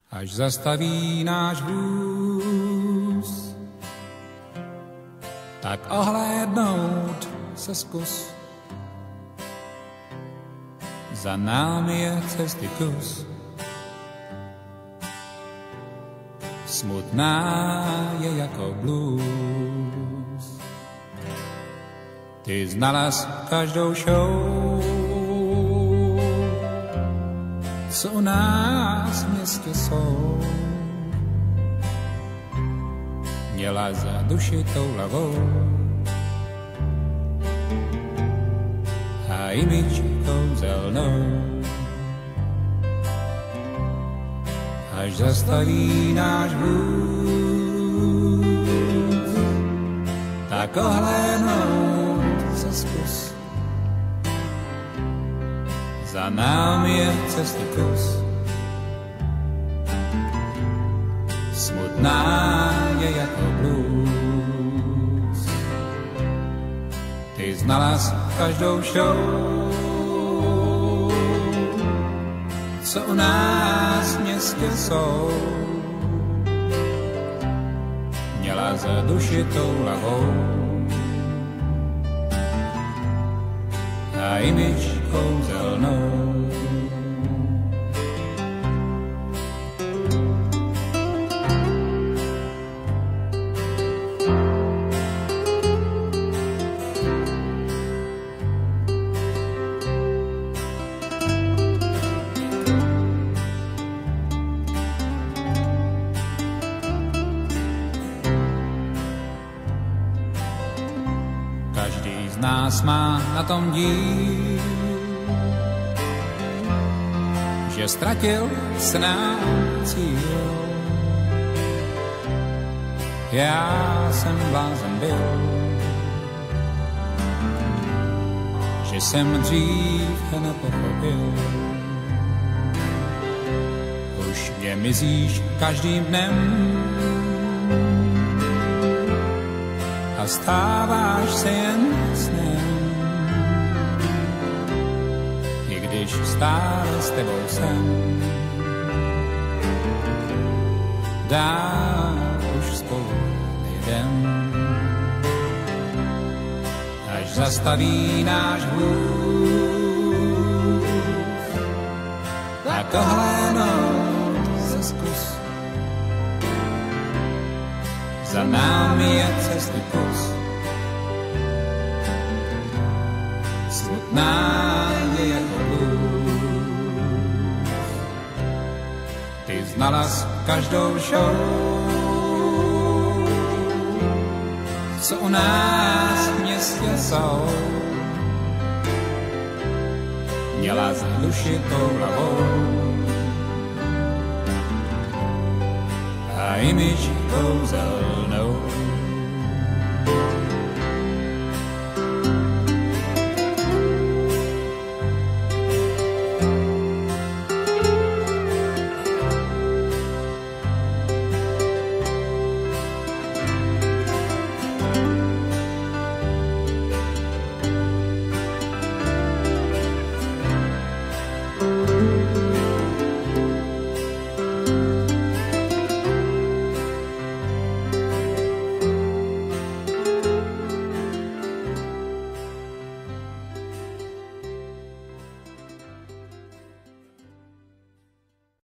až zastaví náš vůz. Tak ohlédnout se zkus, za námi je cesty kus. Smutná je jako blues. Ty znala jsi každou show, co u nás v městě jsou. Měla za duši toulavou a imič kouzelnou. Až zastaví náš vůz, tak ohlédnout se zkus. Za námi je cesty kus. Smutná je jako blues. Ty znala jsi každou show, co u nás v městě jsou. Měla za duši toulavou a imič kouzelnou. Každý z nás má na tom díl, že ztratil s nám cíl. Já jsem blázen byl, že jsem dřív nepochopil. Už mě mizíš každým dnem a stáváš se jen snem. I když stále s tebou jsem, dál už spolu nejdem. Až zastaví náš vůz, tak ohlédnout se zkus. Za námi je cesty kus. Smutná je jako blues. Ty znala jsi každou show, co u nás v městě jsou. Měla za duši toulavou a imič kouzelnou.